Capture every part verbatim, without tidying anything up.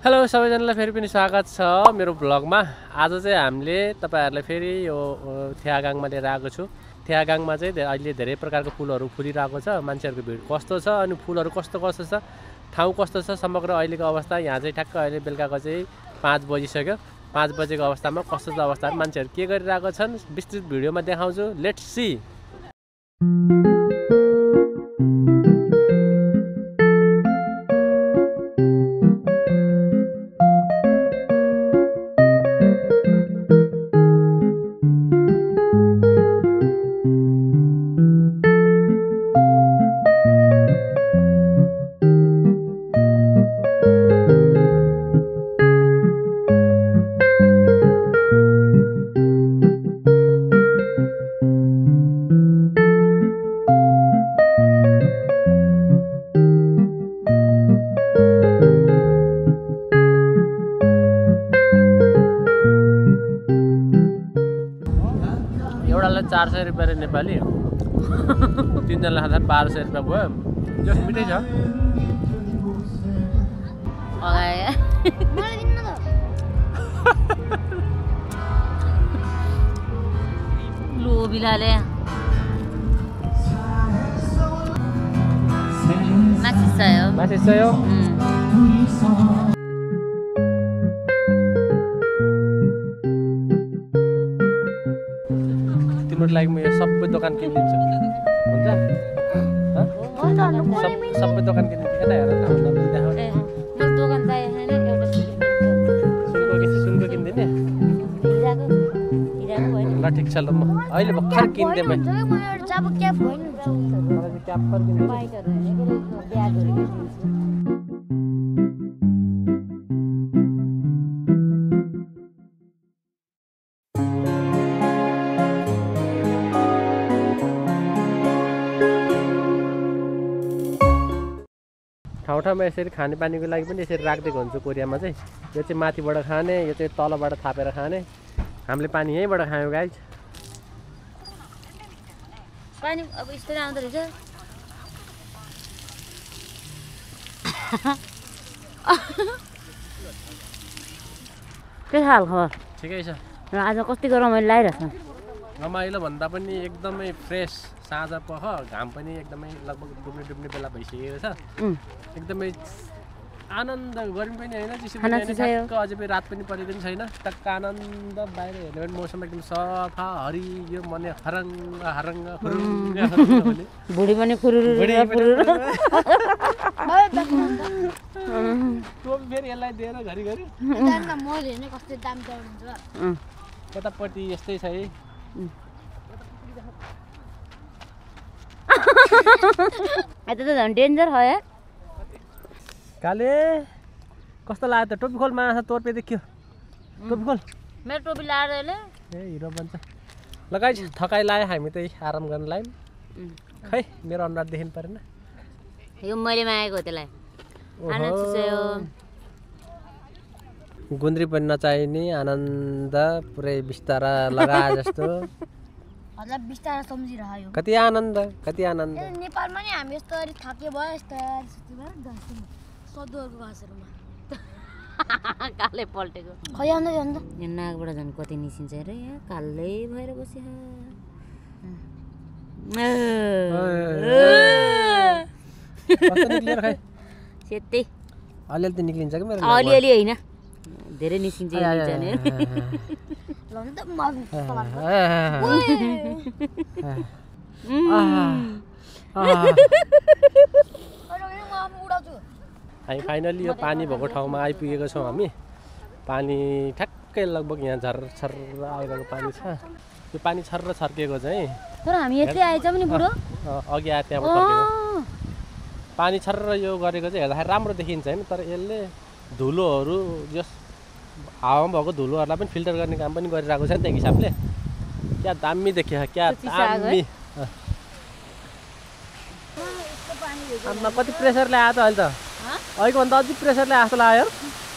Hello सबैजनालाई फेरि पनि स्वागत छ मेरो ब्लगमा। आज चाहिँ हामीले तपाईहरुलाई फेरि यो थियागाङमा लिएर आएको छु। थियागाङमा चाहिँ अहिले धेरै प्रकारको फुलहरू फुलिरहेको छ। मान्छेहरुको भिड कस्तो छ अनि फुलहरू कस्तो कस्तो छ, ठाउँ कस्तो छ, समग्र अहिलेको अवस्था यहाँ चाहिँ ठ्याक्क अहिले बेलुकाको चाहिँ पाँच बजिसक्यो। पाँच बजेको अवस्थामा कस्तो छ अवस्था, मान्छेहरु के गरिरहेको छन् विस्तृत भिडियोमा देखाउँछु। Let's see. एउटालाई चार सय रुपियाँ रे नेपाली, तीनजनालाई खाँदा बाह्र सय रुपियाँ भयो। जस मिठै छ। लोभिलाले माथि चाहियो माथि चाहियो। तिम्रो लागि म यो सबै दोकान किनिदिन्छु, हुन्छ? सबै दोकान किनिदिन्छु। यता हेर न, देखाउने दोकान चाहियो हैन। एउटा सुनको कि सुनको किन्दिने? हिराको हिराको होइन। ल ठिक छ, ल म अहिले भर्खर किन्दै म मलाई चाहिँ क्याप होइन, मलाई चाहिँ क्याप पर किन्दिन्छु। बाइकहरु हैन के ब्यागहरु किन्दिन्छु। ठाउँ ठाउँमा यसरी खानेपानीको लागि पनि यसरी राखिदिएको हुन्छ कोरियामा चाहिँ। यो चाहिँ माथिबाट खाने, यो चाहिँ तलबाट थापेर खाने। हामीले पानी यहीँबाट खायौँ गाइज। पानी अब यस्तै आउँदो रहेछ। के हाल खबर? ठिकै छ। आज कतिको रमाइलो लागिरहेछ। रमाइलो भन्दा पनि एकदमै फ्रेस। साँझ पख घाम पनि एकदमै लगभग डुब्ने डुब्ने बेला भइसकेको छ। एकदमै आनन्द गर्मी पनि होइन, चिसो पनि होइन, ठ्याक्क अझै पनि रात पनि परेको पनि छैन। टक्क आनन्द बाहिर हेर्ने पनि मौसम एकदम सफा हरियो, मने हरङ्ग हरङ्ग फुरुङ्ग भने बुढी पनि फुरुरु फुरुरु। टोपी फेरि यसलाई दिएर घरिघरि कस्तो दाम चढ्छ। यतापट्टि यस्तै छ है। यता त झन् डेन्जर हो यार। काले कस्तो लाग्यो त? टोपी खोल, माछा तोर्पे देखियो। टोपी खोल। मेरो टोपी लाएर अहिले ए हिरो बन्छ। लगाइ थकाइ लाग्यो, हामी त आराम गर्न लाग्यौँ। खै मेरो अनुहार देखिनु परेन। यो मैले मागेको त्यसलाई। गुन्द्री पनि नचाहिने आनन्द, पुरै बिस्तारा लगाए जस्तो। हजुर बिस्तारा सम्झिरह्यो। कति आनन्द, कति आनन्द। नेपालमा नि हामी यस्तो गरी थाके भयो, यस्तो सदुवाको घाँसहरूमा कालै पल्टेको। खै आउँदै जान्छ। यो नाकबाट झन् कति निस्किन्छ अरे, यहाँ कालै भएर बस्यो। सेतै अलिअलि त निक्लिन्छ कि मेरो? अलिअलि होइन, धेरै निस्किन्छ। हामी फाइनली यो पानी भएको ठाउँमा आइपुगेको छौँ हामी। पानी ठ्याक्कै लगभग यहाँ झर्छर आइरहेको पानी छ। यो पानी छर्र छर्किएको चाहिँ तर हामी यतै आएछौँ नि बुढो। अघि आए त्यहाँबाट छर्किएको पानी छर्र यो गरेको चाहिँ हेर्दाखेरि राम्रो देखिन्छ होइन, तर यसले धुलोहरू जस हावामा भएको धुलोहरूलाई पनि फिल्टर गर्ने काम पनि गरिरहेको छ नि त एक हिसाबले। क्या दामी देखियो, क्या दामी। आमा कति प्रेसरले आयो त अहिले त? अहिलेको भन्दा अझै प्रेसरले आस्तो लाग्यो।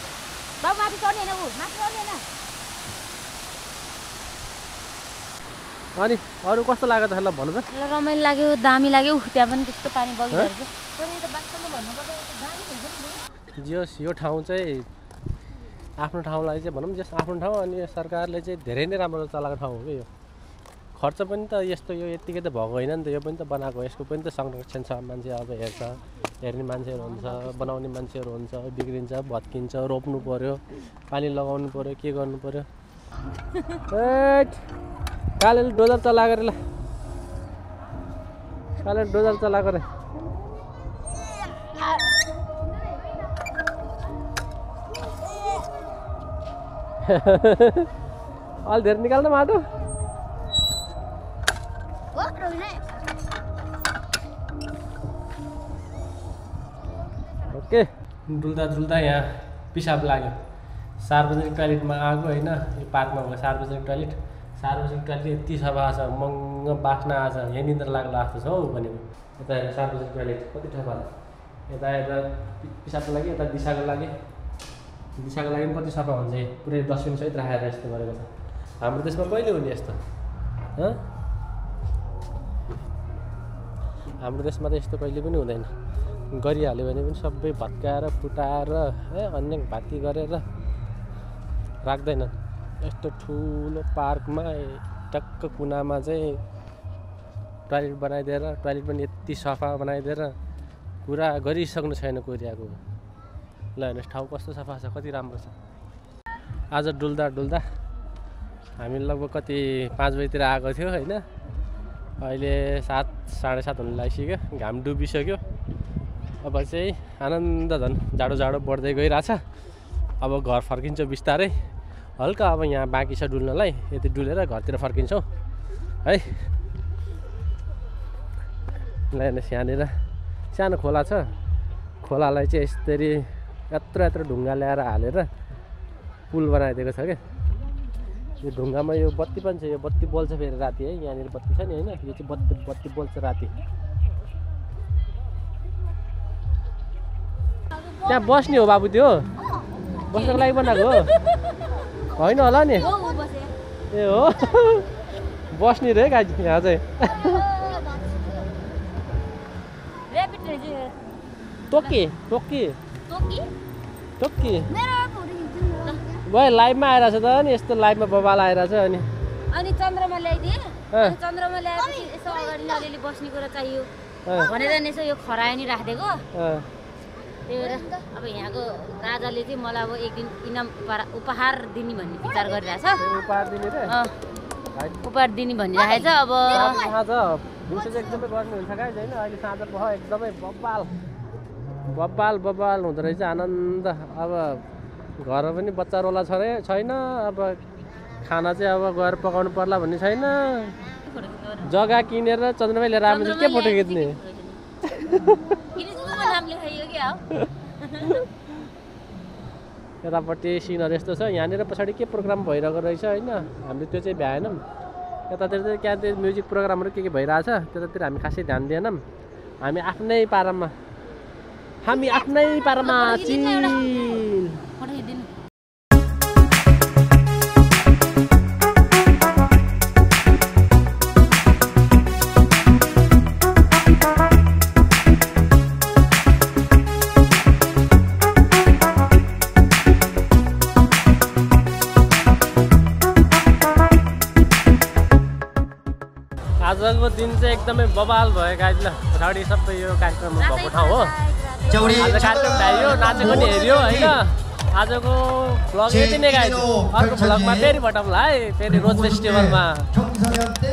अनि अरु कस्तो लाग्यो त ल भन्नु त? रमाइलो लाग्यो, दामी लाग्यो। त्यहाँ पनि त्यस्तो पानी बगिरहेको छ। जियोस् यो ठाउँ चाहिँ आफ्नो ठाउँलाई चाहिँ भनौँ जस आफ्नो ठाउँ अनि सरकारले चाहिँ धेरै नै राम्रो चलाएको ठाउँ हो कि यो खर्च पनि त यस्तो यो यत्तिकै त भएको होइन नि त यो पनि त बनाएको यसको पनि त संरक्षण छ मान्छे अब हेर्छ हेर्ने मान्छेहरू हुन्छ बनाउने मान्छेहरू हुन्छ बिग्रिन्छ भत्किन्छ रोप्नु पर्यो पानी लगाउनु पर्यो के गर्नु पर्यो काले डोजर चलाएको रे ल काले डोजर चलाएको रे अलि धेरै निकाल्न माटो ओके डुल्दा डुल्दा यहाँ पिसाब लाग्यो सार्वजनिक टोयलेटमा आएको होइन यो पार्कमा भएको सार्वजनिक टोयलेट सार्वजनिक टोयलेट यति सफा छ मङ्ग बास्ना आछ यहाँ निन्द्रा लाग्ला जस्तो छ हौ भनेको यता हेर सार्वजनिक टोयलेट कति सफा छ यता यता पिसाबको लागि यता दिशाको लागि दिशाको लागि पनि कति सफा हुन्छ पुरै डस्टबिनसहित राखेर यस्तो गरेको छ हाम्रो देशमा कहिले हुने यस्तो हँ हाम्रो देशमा त यस्तो कहिले पनि हुँदैन गरिहाल्यो भने पनि सबै भत्काएर फुटाएर है अन्य भाती गरेर राख्दैनन् यस्तो ठुलो पार्कमा टक्क कुनामा चाहिँ टोयलेट बनाइदिएर टोयलेट पनि यति सफा बनाइदिएर पुरा गरिसक्नु छैन कोरियाको ल हेर्नुहोस् ठाउँ कस्तो सफा छ कति राम्रो छ आज डुल्दा डुल्दा हामी लगभग कति पाँच बजीतिर आएको थियो होइन अहिले सात साढे सात हुन लागिसक्यो घाम डुबिसक्यो अब चाहिँ आनन्द झन् जाडो जाडो बढ्दै गइरहेछ अब घर फर्किन्छ बिस्तारै हल्का अब यहाँ बाँकी छ डुल्नलाई यति डुलेर घरतिर फर्किन्छौँ है ल हेर्नुहोस् यहाँनिर सानो खोला छ खोलालाई चाहिँ यसरी यत्रो यत्रो ढुङ्गा ल्याएर हालेर पुल बनाइदिएको छ क्या यो ढुङ्गामा यो बत्ती पनि छ यो बत्ती बल्छ फेरि राति है यहाँनिर बत्ती छ नि होइन यो चाहिँ बत्ती बत्ती बल्छ राति त्यहाँ बस्ने हो बाबु त्यो बस्नको लागि बनाएको हो होइन होला नि ए हो बस्ने रे गाई यहाँ चाहिँ टोकी टोकी टोकी भयो लाइभमा आइरहेछ त नि यस्तो लाइभमा बबाल आइरहेछ अनि अनि चन्द्रमा ल्याइदिए अनि चन्द्रमा ल्याएपछि यसो अगाडि अलिअलि बस्ने कुरा चाहियो भनेर नि यसो यो खरायो नि राखिदिएको त्यही भएर अब यहाँको राजाले चाहिँ मलाई अब एक दिन इनाम उपहार दिने भन्ने विचार गरिरहेछ उपहार दिने रे उपहार दिने भनिरहेछ अब साँझ दिउँसो चाहिँ एकदमै गर्नु हुन्छ गाइज होइन अहिले साँझ पख एकदमै बब्बाल बब्बाल बब्बाल हुँदो रहेछ आनन्द अब घर पनि बच्चा रोला छ रे छैन अब खाना चाहिँ अब गएर पकाउनु पर्ला भन्ने छैन जग्गा किनेर चन्द्रमा लिएर आएपछि के फोटो खिच्ने यतापट्टि सिनहरू यस्तो छ यहाँनिर पछाडि के प्रोग्राम भइरहेको रहेछ होइन हामीले त्यो चाहिँ भ्याएनौँ यतातिर चाहिँ क्या त्यो म्युजिक प्रोग्रामहरू के के भइरहेछ त्यतातिर हामी खासै ध्यान दिएनौँ हामी आफ्नै पारामा हामी आफ्नै पारामा चिल आजको दिन चाहिँ एकदमै बबाल भयो गाइज ल पछाडि सबै यो कार्यक्रम भएको ठाउँ हो आज कार्यक्रम भ्यायो नाचेको नि हेऱ्यो होइन आजको भ्लग यति नै गाइज अर्को भ्लगमा फेरि भटौँला है फेरि रोज फेस्टिभलमा